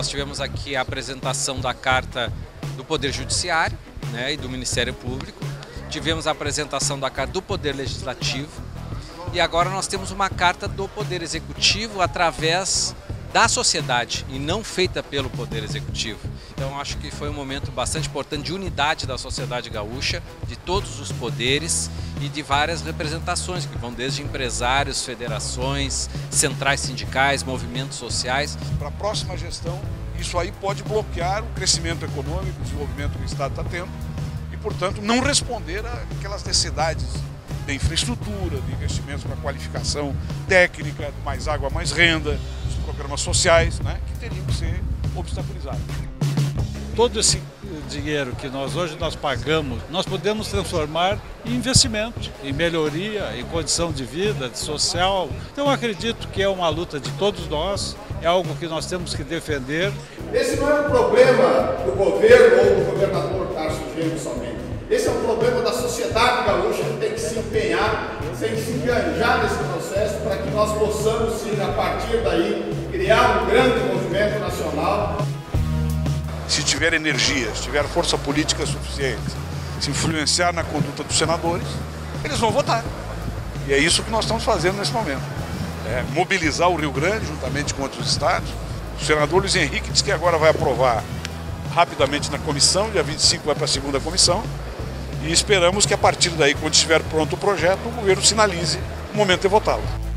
Nós tivemos aqui a apresentação da carta do Poder Judiciário, né, e do Ministério Público. Tivemos a apresentação da carta do Poder Legislativo. E agora nós temos uma carta do Poder Executivo através da sociedade e não feita pelo Poder Executivo. Então acho que foi um momento bastante importante de unidade da sociedade gaúcha, de todos os poderes e de várias representações que vão desde empresários, federações, centrais sindicais, movimentos sociais. Para a próxima gestão, isso aí pode bloquear o crescimento econômico, o desenvolvimento que o Estado está tendo e, portanto, não responder àquelas necessidades de infraestrutura, de investimentos para qualificação técnica, mais água, mais renda, dos programas sociais, né, que teriam que ser obstaculizados. Todo esse dinheiro que hoje nós pagamos, nós podemos transformar em investimento, em melhoria, em condição de vida, de social. Então acredito que é uma luta de todos nós, é algo que nós temos que defender. Esse não é um problema do governo ou do governador Tarso Genro somente. Esse é um problema da sociedade gaúcha que tem que se empenhar, tem que se enganjar nesse processo para que nós possamos, sim, a partir daí, criar um grande movimento nacional. Se tiver energia, se tiver força política suficiente, se influenciar na conduta dos senadores, eles vão votar. E é isso que nós estamos fazendo nesse momento. É mobilizar o Rio Grande, juntamente com outros estados. O senador Luiz Henrique disse que agora vai aprovar rapidamente na comissão, dia 25 vai para a segunda comissão. E esperamos que a partir daí, quando estiver pronto o projeto, o governo sinalize o momento de votá-lo.